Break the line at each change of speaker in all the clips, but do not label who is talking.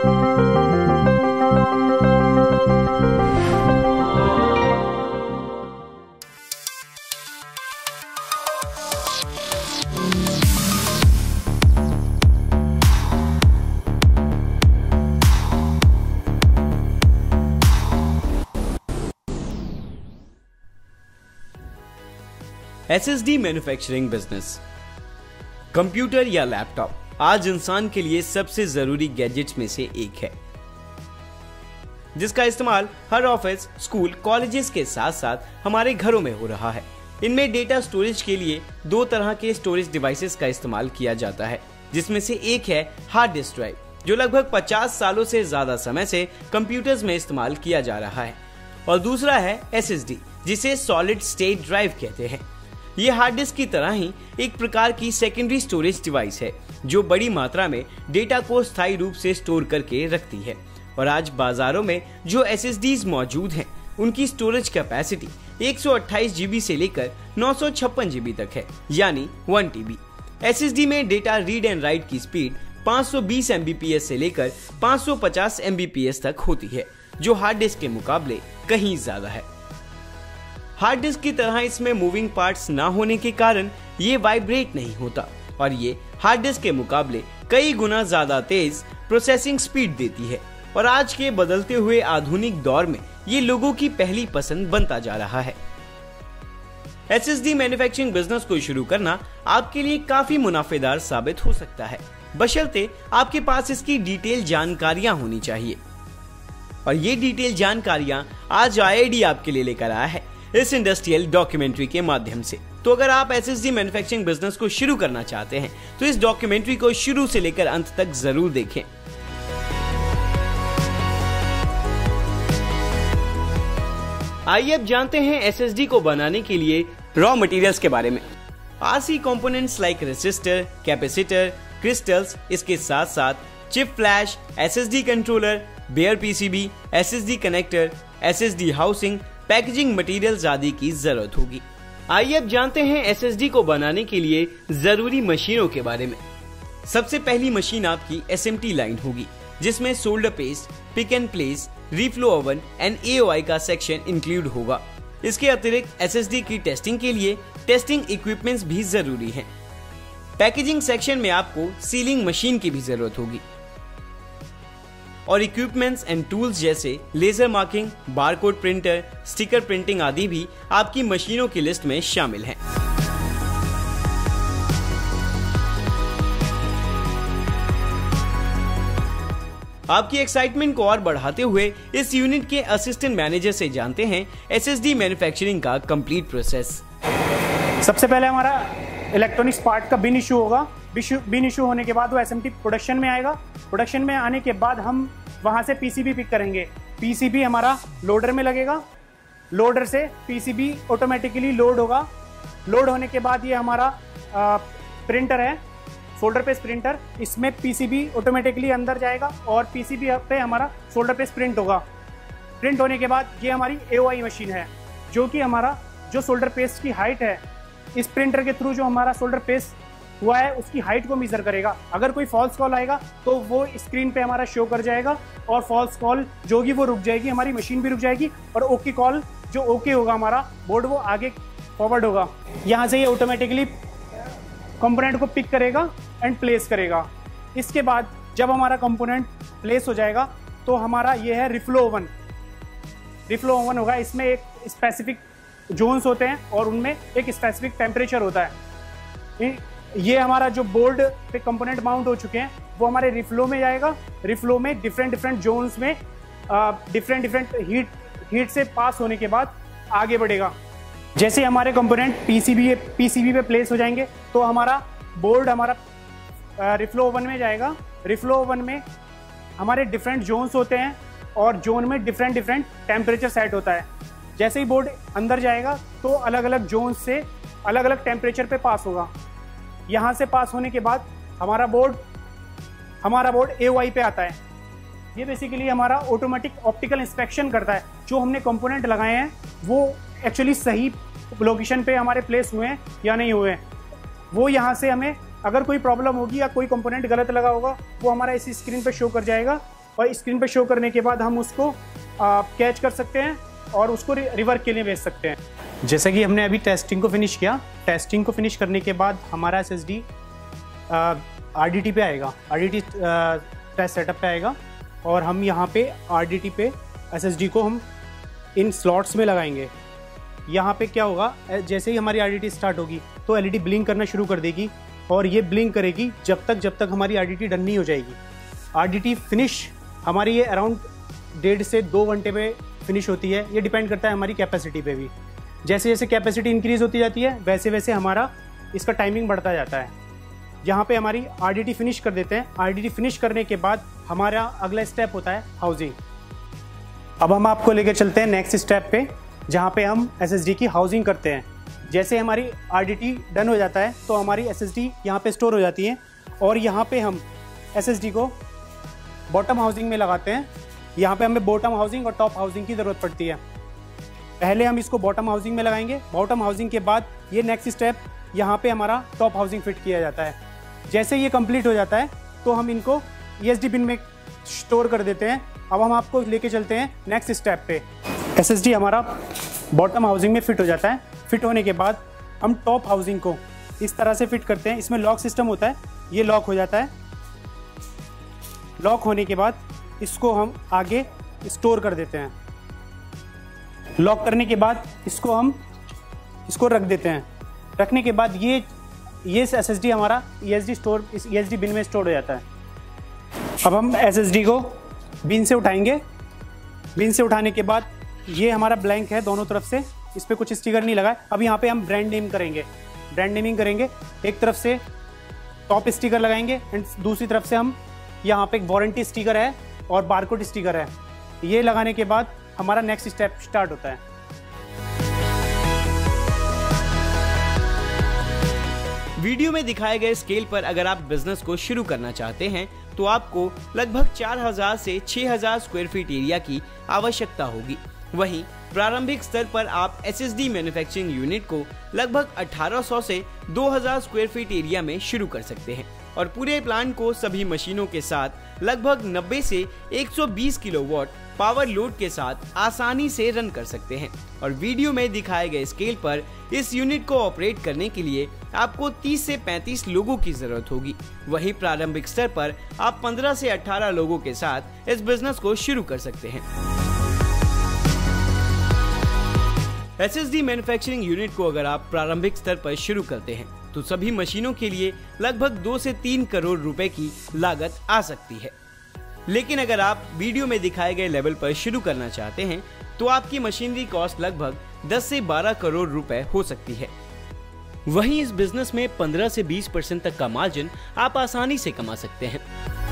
SSD manufacturing business. Computer या laptop आज इंसान के लिए सबसे जरूरी गैजेट्स में से एक है, जिसका इस्तेमाल हर ऑफिस, स्कूल, कॉलेजेस के साथ साथ हमारे घरों में हो रहा है। इनमें डेटा स्टोरेज के लिए दो तरह के स्टोरेज डिवाइसेस का इस्तेमाल किया जाता है, जिसमें से एक है हार्ड डिस्क ड्राइव, जो लगभग 50 सालों से ज्यादा समय से कंप्यूटर्स में इस्तेमाल किया जा रहा है, और दूसरा है एसएसडी, जिसे सॉलिड स्टेट ड्राइव कहते हैं। ये हार्ड डिस्क की तरह ही एक प्रकार की सेकेंडरी स्टोरेज डिवाइस है, जो बड़ी मात्रा में डेटा को स्थायी रूप से स्टोर करके रखती है। और आज बाजारों में जो एसएसडीज मौजूद हैं, उनकी स्टोरेज कैपेसिटी 128 जीबी से लेकर 956 जीबी तक है, यानी 1 टीबी। एसएसडी में डेटा रीड एंड राइट की स्पीड 520 एमबीपीएस से लेकर 550 एमबीपीएस तक होती है, जो हार्ड डिस्क के मुकाबले कहीं ज्यादा है। हार्ड डिस्क की तरह इसमें मूविंग पार्ट्स ना होने के कारण ये वाइब्रेट नहीं होता, और ये हार्ड डिस्क के मुकाबले कई गुना ज्यादा तेज प्रोसेसिंग स्पीड देती है। और आज के बदलते हुए आधुनिक दौर में ये लोगों की पहली पसंद बनता जा रहा है। एसएसडी मैन्युफैक्चरिंग बिजनेस को शुरू करना आपके लिए काफी मुनाफेदार साबित हो सकता है, बशर्ते आपके पास इसकी डिटेल जानकारियां होनी चाहिए। और ये डिटेल जानकारियां आज आईआईडी आपके लिए लेकर आया है इस इंडस्ट्रियल डॉक्यूमेंट्री के माध्यम से। तो अगर आप एसएसडी मैन्युफैक्चरिंग बिजनेस को शुरू करना चाहते हैं तो इस डॉक्यूमेंट्री को शुरू से लेकर अंत तक जरूर देखें। आइए अब जानते हैं एसएसडी को बनाने के लिए रॉ मटेरियल्स के बारे में। RC components like resistor, capacitor, crystals, इसके साथ साथ chip flash, SSD controller, bare PCB, SSD connector, SSD housing, packaging materials आदि की जरूरत होगी। आइए अब जानते हैं एसएसडी को बनाने के लिए जरूरी मशीनों के बारे में। सबसे पहली मशीन आपकी एसएमटी लाइन होगी, जिसमें solder paste, pick and place, reflow oven and AOI का सेक्शन इंक्लूड होगा। इसके अतिरिक्त एसएसडी की टेस्टिंग के लिए टेस्टिंग इक्विपमेंट्स भी जरूरी हैं। पैकेजिंग सेक्शन में आपको सीलिंग मशीन की भी जरूरत होगी, और इक्विपमेंट्स एंड टूल्स जैसे laser marking, barcode printer, sticker printing आदि भी आपकी मशीनों की लिस्ट में शामिल हैं। आपकी एक्साइटमेंट को और बढ़ाते हुए इस यूनिट के असिस्टेंट मैनेजर से जानते हैं एसएसडी मैन्युफैक्चरिंग का कंप्लीट प्रोसेस।
सबसे पहले हमारा इलेक्ट्रॉनिक्स पार्ट का बिन इशू होगा। बिन इशू होने के बाद वो एसएमटी प्रोडक्शन में आएगा। प्रोडक्शन में आने के बाद हम वहाँ से पीसीबी पिक करेंगे। पीसीबी हमारा लोडर में लगेगा। लोडर से पीसीबी ऑटोमेटिकली लोड होगा। लोड होने के बाद ये हमारा प्रिंटर है, सोल्डर पेस्ट प्रिंटर। इसमें पीसीबी ऑटोमेटिकली अंदर जाएगा और पीसीबी पे हमारा सोल्डर पेस्ट प्रिंट होगा। प्रिंट होने के बाद ये हमारी एओआई मशीन है, जो कि हमारा जो सोल्डर पेस्ट की हाइट है, इस प्रिंटर के थ्रू जो हमारा सोल्डर पेस्ट हुआ है उसकी हाइट को मेजर करेगा। अगर कोई फॉल्स कॉल आएगा तो वो स्क्रीन पे हमारा शो कर जाएगा, और फॉल्स कॉल जो होगी वो रुक जाएगी, हमारी मशीन भी रुक जाएगी, और ओके कॉल जो ओके होगा हमारा बोर्ड वो आगे फॉरवर्ड होगा। यहाँ से ये ऑटोमेटिकली कंपोनेंट को पिक करेगा एंड प्लेस करेगा। इसके बाद जब हमारा कंपोनेंट प्लेस हो जाएगा तो हमारा ये है रिफ्लो ओवन। रिफ्लो ओवन होगा, इसमें एक स्पेसिफिक जोन्स होते हैं और उनमें एक स्पेसिफिक टेम्परेचर होता है। ये हमारा जो बोर्ड पे कंपोनेंट माउंट हो चुके हैं वो हमारे रिफ्लो में जाएगा। रिफ्लो में डिफरेंट जोन्स में डिफरेंट हीट से पास होने के बाद आगे बढ़ेगा। जैसे हमारे कंपोनेंट पीसीबी पे प्लेस हो जाएंगे तो हमारा बोर्ड हमारा रिफ्लो ओवन में जाएगा। रिफ्लो ओवन में हमारे डिफरेंट जोन्स होते हैं और जोन में डिफरेंट टेम्परेचर सेट होता है। जैसे ही बोर्ड अंदर जाएगा तो अलग अलग जोन से अलग अलग टेम्परेचर पे पास होगा। यहाँ से पास होने के बाद हमारा बोर्ड एओआई पे आता है। ये बेसिकली हमारा ऑटोमेटिक ऑप्टिकल इंस्पेक्शन करता है। जो हमने कंपोनेंट लगाए हैं वो एक्चुअली सही लोकेशन पे हमारे प्लेस हुए हैं या नहीं हुए हैं। वो यहाँ से हमें अगर कोई प्रॉब्लम होगी या कोई कंपोनेंट गलत लगा होगा वो हमारा इसी स्क्रीन पे शो कर जाएगा और स्क्रीन पे शो करने के बाद हम उसको कैच कर सकते हैं और उसको रिवर्क के लिए भेज सकते हैं। जैसे कि हमने अभी टेस्टिंग को फिनिश किया, टेस्टिंग को फिनिश करने के बाद हमारा SSD RDT पे आएगा, RDT टेस्ट सेटअप पे आएगा और हम यहाँ पे RDT पे SSD को हम इन स्लॉट्स में लगाएंगे। यहाँ पे क्या होगा, जैसे ही हमारी RDT स्टार्ट होगी तो LED ब्लिंक करना शुरू कर देगी और ये ब्लिंक करेगी जब तक हमारी RDT डन नहीं हो जाएगी। RDT फिनिश हमारी ये अराउंड 1.5 से 2 घंटे में फिनिश होती है। ये डिपेंड करता है हमारी कैपेसिटी पे भी। जैसे जैसे कैपेसिटी इंक्रीज होती जाती है वैसे वैसे हमारा इसका टाइमिंग बढ़ता जाता है। यहाँ पे हमारी RDT फिनिश कर देते हैं। RDT फिनिश करने के बाद हमारा अगला स्टेप होता है हाउसिंग। अब हम आपको लेके चलते हैं नेक्स्ट स्टेप पे, जहाँ पे हम SSD की हाउसिंग करते हैं। जैसे हमारी RDT डन हो जाता है तो हमारी SSD यहाँ पे स्टोर हो जाती है और यहाँ पे हम SSD को बॉटम हाउसिंग में लगाते हैं। यहाँ पे हमें बॉटम हाउसिंग और टॉप हाउसिंग की ज़रूरत पड़ती है। पहले हम इसको बॉटम हाउसिंग में लगाएंगे। बॉटम हाउसिंग के बाद ये नेक्स्ट स्टेप, यहाँ पे हमारा टॉप हाउसिंग फिट किया जाता है। जैसे ये कंप्लीट हो जाता है तो हम इनको ESD बिन में स्टोर कर देते हैं। अब हम आपको लेके चलते हैं नेक्स्ट स्टेप पे। SSD हमारा बॉटम हाउसिंग में फिट हो जाता है। फिट होने के बाद हम टॉप हाउसिंग को इस तरह से फिट करते हैं। इसमें लॉक सिस्टम होता है, ये लॉक हो जाता है। लॉक होने के बाद इसको हम आगे स्टोर कर देते हैं। लॉक करने के बाद इसको रख देते हैं। रखने के बाद ये SSD हमारा ESD बिन में स्टोर हो जाता है। अब हम SSD को बिन से उठाएंगे। बिन से उठाने के बाद ये हमारा ब्लैंक है दोनों तरफ से, इस पर कुछ स्टिकर नहीं लगा है। अब यहाँ पे हम ब्रांड नेम करेंगे, ब्रांड नेमिंग करेंगे। एक तरफ से टॉप स्टिकर लगाएंगे एंड दूसरी तरफ से हम यहाँ पे एक वारंटी स्टिकर है और बारकोड स्टिकर है। ये लगाने के बाद हमारा नेक्स्ट स्टेप स्टार्ट होता है।
वीडियो में दिखाए गए स्केल पर अगर आप बिजनेस को शुरू करना चाहते हैं तो आपको लगभग 4000 से 6000 स्क्वायर फीट एरिया की आवश्यकता होगी। वहीं प्रारंभिक स्तर पर आप SSD मैन्युफैक्चरिंग यूनिट को लगभग 1800 से 2000 स्क्वायर फीट एरिया में शुरू कर सकते हैं और पूरे प्लांट को सभी मशीनों के साथ लगभग 90 से 120 किलोवाट पावर लोड के साथ आसानी से रन कर सकते हैं। और वीडियो में दिखाए गए स्केल पर इस यूनिट को ऑपरेट करने के लिए आपको 30 से 35 लोगों की जरूरत होगी। वहीं प्रारंभिक स्तर पर आप 15 से 18 लोगों के साथ इस बिजनेस को शुरू कर सकते हैं। SSD मैन्युफैक्चरिंग यूनिट को अगर आप प्रारंभिक स्तर पर शुरू करते हैं तो सभी मशीनों के लिए लगभग 2 से 3 करोड़ रुपए की लागत आ सकती है। लेकिन अगर आप वीडियो में दिखाए गए लेवल पर शुरू करना चाहते हैं तो आपकी मशीनरी कॉस्ट लगभग 10 से 12 करोड़ रुपए हो सकती है। वहीं इस बिजनेस में 15 से 20% तक का मार्जिन आप आसानी से कमा सकते हैं।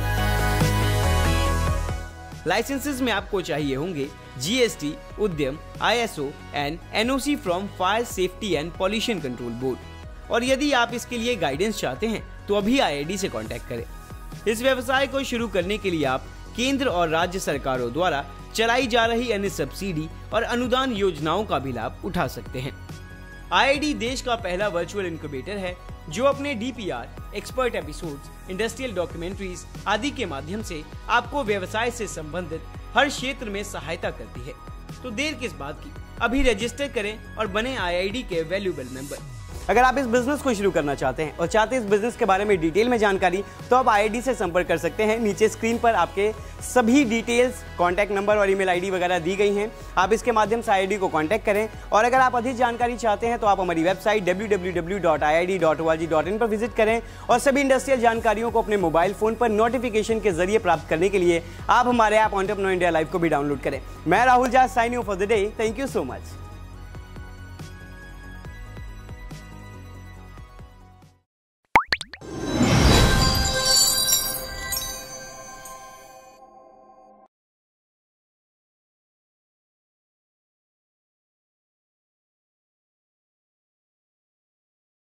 लाइसेंसेस में आपको चाहिए होंगे GST, Udyam, ISO and NOC from fire safety and pollution control board. और यदि आप इसके लिए गाइडेंस चाहते हैं तो अभी IID से कांटेक्ट करें। इस व्यवसाय को शुरू करने के लिए आप केंद्र और राज्य सरकारों द्वारा चलाई जा रही अन्य सब्सिडी और अनुदान योजनाओं का भी लाभ उठा सकते हैं। IID देश का पहला वर्चुअल इनक्यूबेटर है जो अपने DPR, expert episodes, industrial documentaries आदि के माध्यम से आपको व्यवसाय से संबंधित हर क्षेत्र में सहायता करती है। तो देर किस बात की, अभी रजिस्टर करें और बने IID के वैल्यूएबल मेंबर।
अगर आप इस बिजनेस को शुरू करना चाहते हैं और चाहते हैं इस बिजनेस के बारे में डिटेल में जानकारी, तो आप IID से संपर्क कर सकते हैं। नीचे स्क्रीन पर आपके सभी डिटेल्स, कॉन्टैक्ट नंबर और ईमेल ID वगैरह दी गई हैं। आप इसके माध्यम से IID को कॉन्टैक्ट करें। और अगर आप अधिक जानकारी चाहते हैं तो आप हमारी वेबसाइट www.iid.org.in पर विजिट करें और सभी इंडस्ट्रियल जानकारियों को अपने मोबाइल फोन पर नोटिफिकेशन के जरिए प्राप्त करने के लिए आप हमारे ऐप एंटरप्रेन्योर इंडिया लाइव को भी डाउनलोड करें। मैं Rahul Jha, signing off for the day. Thank you so much.